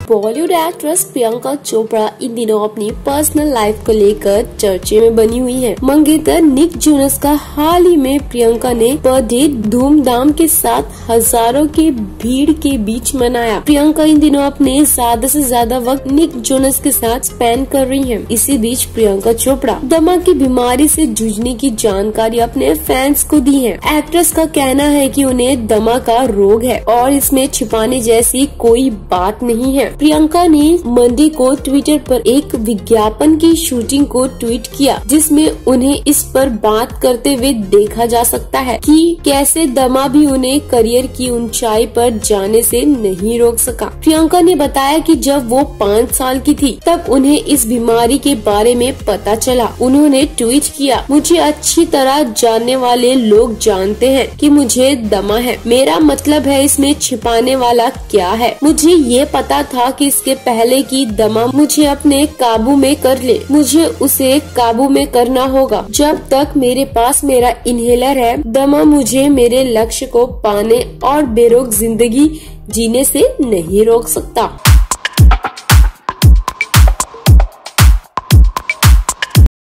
Bollywood actress Priyanka Chopra इन दिनों अपनी पर्सनल लाइफ को लेकर चर्चे में बनी हुई है। मंगेतर निक जोनस का हाल ही में प्रियंका ने बर्थडे धूमधाम के साथ हजारों के भीड़ के बीच मनाया। प्रियंका इन दिनों अपने ज्यादा से ज्यादा वक्त निक जोनस के साथ स्पेंड कर रही है। इसी बीच प्रियंका चोपड़ा दमा की बीमारी से जूझने की जानकारी अपने फैंस को दी है। एक्ट्रेस का कहना है कि उन्हें दमा का रोग है और इसमें छिपाने जैसी कोई बात नहीं है। प्रियंका ने मंडे को ट्विटर पर एक विज्ञापन की शूटिंग को ट्वीट किया, जिसमें उन्हें इस पर बात करते हुए देखा जा सकता है कि कैसे दमा भी उन्हें करियर की ऊंचाई पर जाने से नहीं रोक सका। प्रियंका ने बताया कि जब वो 5 साल की थी तब उन्हें इस बीमारी के बारे में पता चला। उन्होंने ट्वीट किया, मुझे अच्छी तरह जानने वाले लोग जानते हैं कि मुझे दमा है। मेरा मतलब है इसमें छिपाने वाला क्या है। मुझे ये पता था कि इसके पहले की दमा मुझे अपने काबू में कर ले, मुझे उसे काबू में करना होगा। जब तक मेरे पास मेरा इनहेलर है, दमा मुझे मेरे लक्ष्य को पाने और बेरोक जिंदगी जीने से नहीं रोक सकता।